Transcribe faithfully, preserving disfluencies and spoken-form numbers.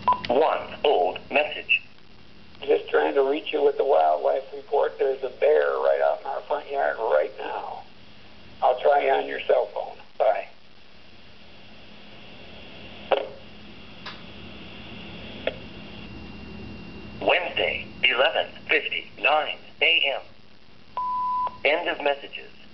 One old message. Just trying to reach you with the wildlife report. There's a bear right out in our front yard right now. I'll try you on your cell phone. Bye. Wednesday, eleven fifty-nine a m End of messages.